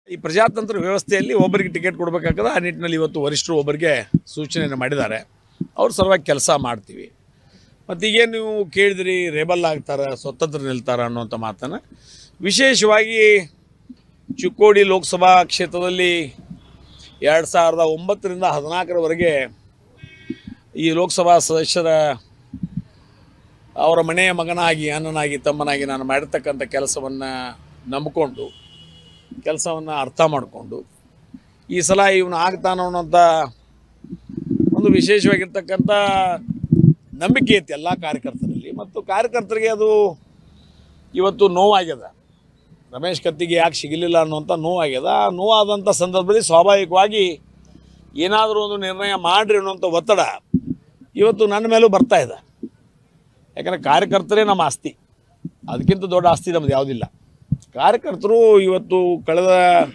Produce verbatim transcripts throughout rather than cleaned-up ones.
ಈ ಪ್ರಜಾತಂತ್ರ ವ್ಯವಸ್ಥೆಯಲ್ಲಿ ಒಬ್ಬರಿಗೆ ಟಿಕೆಟ್ ಕೊಡಬೇಕಾಗ್ತದೆ. ಆ ನಿಟ್ಟಿನಲ್ಲಿ ಇವತ್ತು ವರಿಷ್ಠರು ಒಬ್ಬರಿಗೆ ಸೂಚನೆಯನ್ನು ಮಾಡಿದ್ದಾರೆ. ಅವ್ರ ಸಲುವಾಗಿ ಕೆಲಸ ಮಾಡ್ತೀವಿ. ಮತ್ತು ಈಗೇನು ನೀವು ಕೇಳಿದ್ರಿ ರೇಬಲ್ ಆಗ್ತಾರೆ, ಸ್ವತಂತ್ರ ನಿಲ್ತಾರೆ ಅನ್ನೋಂಥ ಮಾತನ್ನು, ವಿಶೇಷವಾಗಿ ಚಿಕ್ಕೋಡಿ ಲೋಕಸಭಾ ಕ್ಷೇತ್ರದಲ್ಲಿ ಎರಡು ಸಾವಿರದ ಒಂಬತ್ತರಿಂದ ಹದಿನಾಲ್ಕರವರೆಗೆ ಈ ಲೋಕಸಭಾ ಸದಸ್ಯರ ಅವರ ಮನೆಯ ಮಗನಾಗಿ ಅಣ್ಣನಾಗಿ ತಮ್ಮನಾಗಿ ನಾನು ಮಾಡಿರ್ತಕ್ಕಂಥ ಕೆಲಸವನ್ನು ನಂಬಿಕೊಂಡು ಕೆಲಸವನ್ನು ಅರ್ಥ ಮಾಡಿಕೊಂಡು ಈ ಸಲ ಇವನು ಆಗ್ತಾನೋ ಅನ್ನೋಂಥ ಒಂದು ವಿಶೇಷವಾಗಿರ್ತಕ್ಕಂಥ ನಂಬಿಕೆ ಇತ್ತು ಎಲ್ಲ ಕಾರ್ಯಕರ್ತರಲ್ಲಿ. ಮತ್ತು ಕಾರ್ಯಕರ್ತರಿಗೆ ಅದು ಇವತ್ತು ನೋವಾಗ್ಯದ. ರಮೇಶ್ ಕತ್ತಿಗೆ ಯಾಕೆ ಸಿಗಲಿಲ್ಲ ಅನ್ನುವಂಥ ನೋವಾಗ್ಯದ. ಆ ನೋವಾದಂಥ ಸಂದರ್ಭದಲ್ಲಿ ಸ್ವಾಭಾವಿಕವಾಗಿ ಏನಾದರೂ ಒಂದು ನಿರ್ಣಯ ಮಾಡಿರಿ ಅನ್ನುವಂಥ ಒತ್ತಡ ಇವತ್ತು ನನ್ನ ಮೇಲೂ ಬರ್ತಾ ಇದೆ. ಯಾಕಂದರೆ ಕಾರ್ಯಕರ್ತರೇ ನಮ್ಮ ಆಸ್ತಿ, ಅದಕ್ಕಿಂತ ದೊಡ್ಡ ಆಸ್ತಿ ನಮ್ಮದು ಯಾವುದಿಲ್ಲ. ಕಾರ್ಯಕರ್ತರು ಇವತ್ತು ಕಳೆದ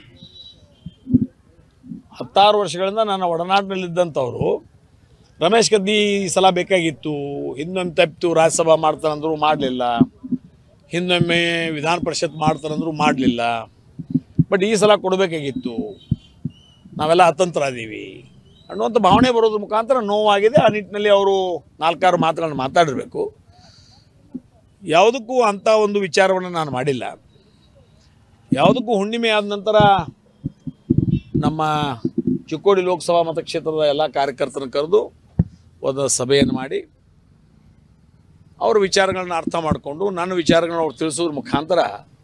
ಹತ್ತಾರು ವರ್ಷಗಳಿಂದ ನನ್ನ ಒಡನಾಡಿನಲ್ಲಿದ್ದಂಥವರು ರಮೇಶ್ ಕತ್ತಿ ಈ ಸಲ ಬೇಕಾಗಿತ್ತು, ಹಿಂದೊಮ್ಮೆ ತಪ್ಪಿತು ರಾಜ್ಯಸಭಾ ಮಾಡ್ತಾರಂದ್ರು ಮಾಡಲಿಲ್ಲ, ಹಿಂದೊಮ್ಮೆ ವಿಧಾನ ಪರಿಷತ್ ಮಾಡ್ತಾರಂದ್ರು ಮಾಡಲಿಲ್ಲ, ಬಟ್ ಈ ಸಲ ಕೊಡಬೇಕಾಗಿತ್ತು, ನಾವೆಲ್ಲ ಅತಂತ್ರ ಅದೀವಿ ಅನ್ನುವಂಥ ಭಾವನೆ ಬರೋದ್ರ ಮುಖಾಂತರ ನೋವಾಗಿದೆ. ಆ ನಿಟ್ಟಿನಲ್ಲಿ ಅವರು ನಾಲ್ಕಾರು ಮಾತುಗಳನ್ನು ಮಾತಾಡಿರಬೇಕು. ಯಾವುದಕ್ಕೂ ಅಂಥ ಒಂದು ವಿಚಾರವನ್ನು ನಾನು ಮಾಡಿಲ್ಲ. ಯಾವುದಕ್ಕೂ ಹುಣ್ಣಿಮೆ ಆದ ನಂತರ ನಮ್ಮ ಚಿಕ್ಕೋಡಿ ಲೋಕಸಭಾ ಮತಕ್ಷೇತ್ರದ ಎಲ್ಲ ಕಾರ್ಯಕರ್ತರನ್ನು ಕರೆದು ಒಂದು ಸಭೆಯನ್ನು ಮಾಡಿ ಅವ್ರ ವಿಚಾರಗಳನ್ನ ಅರ್ಥ ಮಾಡಿಕೊಂಡು ನನ್ನ ವಿಚಾರಗಳನ್ನ ಅವ್ರು ತಿಳಿಸೋದ್ರ ಮುಖಾಂತರ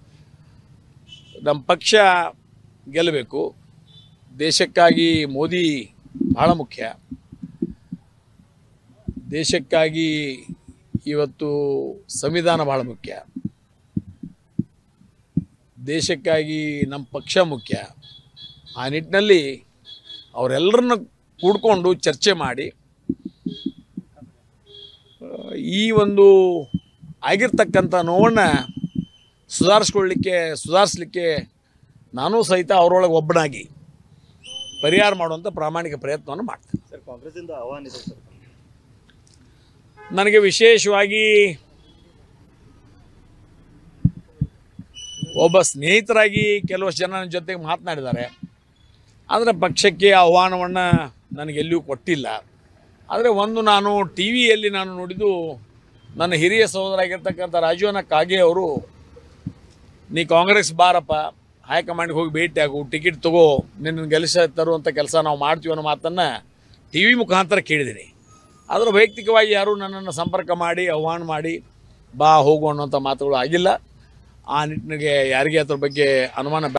ನಮ್ಮ ಪಕ್ಷ ಗೆಲ್ಲಬೇಕು. ದೇಶಕ್ಕಾಗಿ ಮೋದಿ ಭಾಳ ಮುಖ್ಯ. ದೇಶಕ್ಕಾಗಿ ಇವತ್ತು ಸಂವಿಧಾನ ಭಾಳ ಮುಖ್ಯ. ದೇಶಕ್ಕಾಗಿ ನಮ್ಮ ಪಕ್ಷ ಮುಖ್ಯ. ಆ ನಿಟ್ಟಿನಲ್ಲಿ ಅವರೆಲ್ಲರನ್ನ ಕೂಡ್ಕೊಂಡು ಚರ್ಚೆ ಮಾಡಿ ಈ ಒಂದು ಆಗಿರ್ತಕ್ಕಂಥ ನೋವನ್ನು ಸುಧಾರಿಸ್ಕೊಳ್ಳಿಕ್ಕೆ ಸುಧಾರಿಸಲಿಕ್ಕೆ ನಾನೂ ಸಹಿತ ಅವರೊಳಗೆ ಒಬ್ಬನಾಗಿ ಪರಿಹಾರ ಮಾಡುವಂಥ ಪ್ರಾಮಾಣಿಕ ಪ್ರಯತ್ನವನ್ನು ಮಾಡ್ತೇನೆ. ಸರ್, ಕಾಂಗ್ರೆಸ್ಸಿಂದ ಆಹ್ವಾನ ಇದೆ ಸರ್. ನನಗೆ ವಿಶೇಷವಾಗಿ ಒಬ್ಬ ಸ್ನೇಹಿತರಾಗಿ ಕೆಲವಷ್ಟು ಜನ ನನ್ನ ಜೊತೆಗೆ ಮಾತನಾಡಿದ್ದಾರೆ. ಆದರೆ ಪಕ್ಷಕ್ಕೆ ಆಹ್ವಾನವನ್ನು ನನಗೆಲ್ಲಿಯೂ ಕೊಟ್ಟಿಲ್ಲ. ಆದರೆ ಒಂದು ನಾನು ಟಿ ವಿಯಲ್ಲಿ ನಾನು ನೋಡಿದ್ದು ನನ್ನ ಹಿರಿಯ ಸಹೋದರಾಗಿರ್ತಕ್ಕಂಥ ರಾಜೀವನ ಕಾಗೆ ಅವರು, ನೀ ಕಾಂಗ್ರೆಸ್ ಬಾರಪ್ಪ, ಹೈಕಮಾಂಡ್ಗೆ ಹೋಗಿ ಭೇಟಿ ಆಗು, ಟಿಕೆಟ್ ತಗೋ, ನಿನ್ನ ಗೆಲ್ಲಿಸ ತರುವಂಥ ಕೆಲಸ ನಾವು ಮಾಡ್ತೀವಿ ಅನ್ನೋ ಮಾತನ್ನು ಟಿ ವಿ ಮುಖಾಂತರ ಕೇಳಿದ್ದೀನಿ. ಆದರೆ ವೈಯಕ್ತಿಕವಾಗಿ ಯಾರೂ ನನ್ನನ್ನು ಸಂಪರ್ಕ ಮಾಡಿ ಆಹ್ವಾನ ಮಾಡಿ ಬಾ ಹೋಗು ಅನ್ನೋಂಥ ಮಾತುಗಳು ಆಗಿಲ್ಲ. ಆ ನಿಟ್ಟಿನಲ್ಲಿ ಯಾರಿಗೆ ಅದ್ರ ಬಗ್ಗೆ ಅನುಮಾನ